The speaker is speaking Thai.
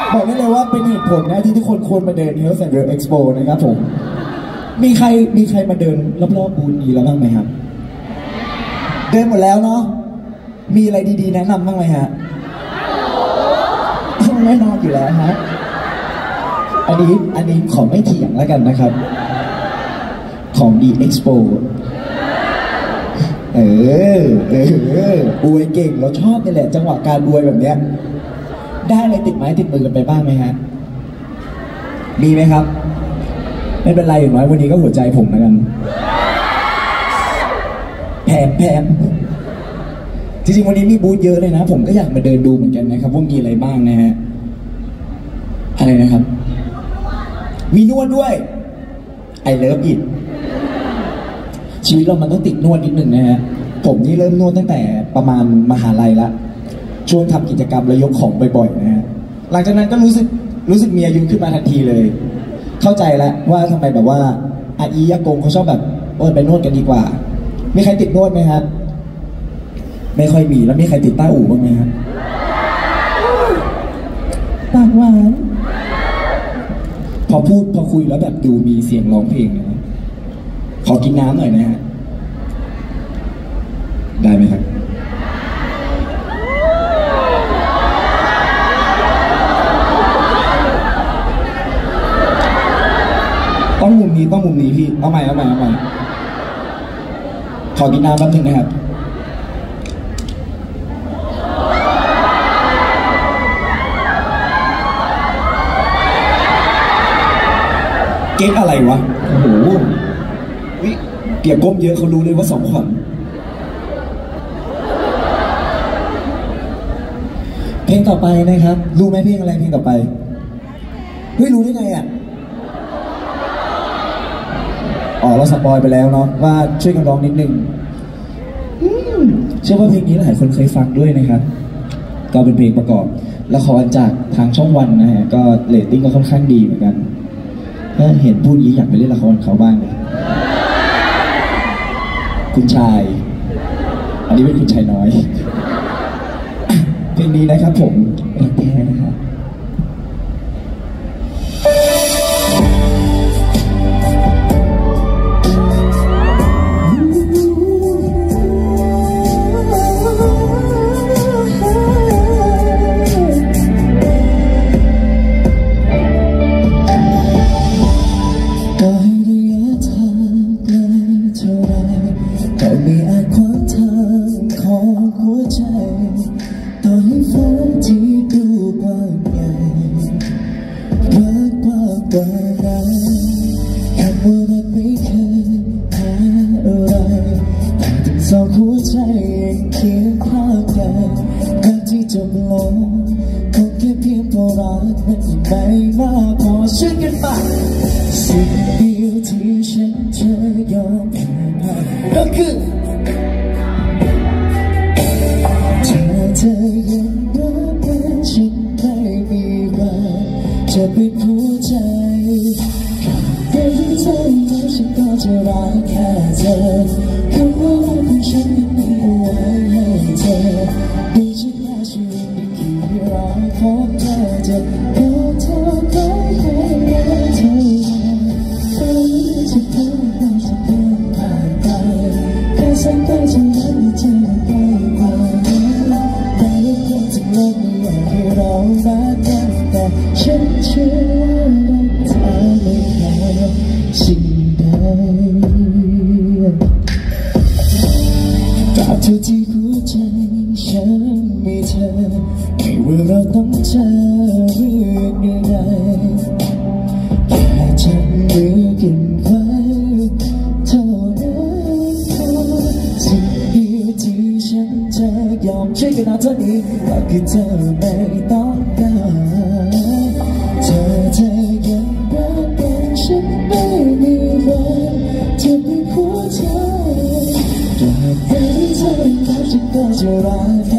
บอกได้เลยว่าเป็นเหตุผลนะที่ทุกคนควรมาเดิน Health and Well Expo นะครับผมมีใครมาเดินรอบๆบูธนี้แล้วบ้างไหมครับเดินหมดแล้วเนาะมีอะไรดีๆแนะนำบ้างไหมฮะแน่นอนอยู่แล้วฮะอันนี้ขอไม่เถียงแล้วกันนะครับของดี Expo อวยเก่งเราชอบนี่แหละจังหวะการอวยแบบเนี้ยได้อะไรติดไม้ติดมือกันไปบ้างไหมฮะมีไหมครับไม่เป็นไรอย่างน้อยวันนี้ก็หัวใจผมแล้วกันแพมจริงๆวันนี้มีบูธเยอะเลยนะผมก็อยากมาเดินดูเหมือนกันนะครับว่ามีอะไรบ้างนะฮะอะไรนะครับมีนวดด้วยไอเลิฟอิทชีวิตเรามันต้องติดนวดนิดหนึ่งนะฮะผมนี่เริ่มนวดตั้งแต่ประมาณมหาลัยละช่วงทำกิจกรรมแล้วยกของบ่อยๆนะฮะหลังจากนั้นก็รู้สึกมีอายุขึ้นมาทันทีเลยเข้าใจแล้วว่าทำไมแบบว่าอาอีอากงเขาชอบแบบไปนวดกันดีกว่ามีใครติดนวดไหมฮะไม่ค่อยมีแล้วมีใครติดต้าอู่บ้างไหมฮะปากหวานพอคุยแล้วแบบดูมีเสียงร้องเพลงนะขอกินน้ำหน่อยนะฮะได้ไหมครับต้องมุมนี้พี่เอาใหม่ขอกินน้ำแป๊บนึงนะครับเก๊กอะไรวะโอ้โหเกียร์ก้มเยอะเขารู้เลยว่า2 ขวัญเพลงต่อไปนะครับรู้ไหมเพลงอะไรเพลงต่อไปรู้ได้ไงอ่ะเราสปอยไปแล้วเนาะว่าช่วยกันร้องนิดนึงเชื่อว่าเพลงนี้หลายคนเคยฟังด้วยนะครับก็เป็นเพลงประกอบละครจากทางช่องวันนะฮะก็เรตติ้งก็ค่อนข้างดีเหมือนกันถ้าเห็นพูดนี้อยากไปเล่นละครเขาบ้างเลยคุณชายอันนี้เป็นคุณชายน้อยเพลงนี้นะครับผมรักแท้นะครับก็คือเธอยังรักเป็นฉันไม่มีวันจะเป็นหัวใจแต่ที่เธอแล้วฉันก็จะรักแค่เธอคำว่ารักของฉันยังมีเอาไว้ให้เธอดีฉันแค่ชีวิตไม่กี่รอพบเธอจะขอเธอไว้ให้รักเธอตอนนี้จะพูดได้จะเดินผ่านไปฉันก็จะรักเธอได้กว่านี้แต่เรื่องจริงโลกไม่อยากให้เรารักกันแต่ฉันเชื่อว่าเธอไม่แพ้สิ่งใดตราบเท่าที่หัวใจฉันมีเธอไม่ว่าเราต้องเจอเรื่องใดแค่จับมือกันไว้เท่านั้นสิ่งเดียวที่ฉันจะยอมช่วยกันเอาเท่านี้ก็คือเธอไม่ต้องการเธอยังรักกันฉันไม่มีวันจะเป็นหัวใจตราบใดที่เธอรักฉันก็จะรัก